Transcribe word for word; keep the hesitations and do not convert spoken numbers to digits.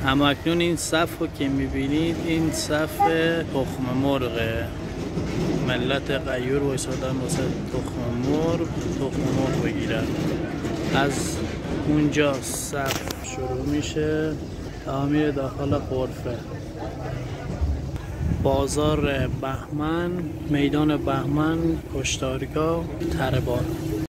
اما اکنون این صف رو که میبینید این صف تخم مرغه. ملت غیور وایسادن واسه تخم مرغ تخم مرغ بگیرن. از اونجا صف شروع میشه تا میره داخل غرفه. بازار بهمن، میدان بهمن، کشتارگاه، تره بار.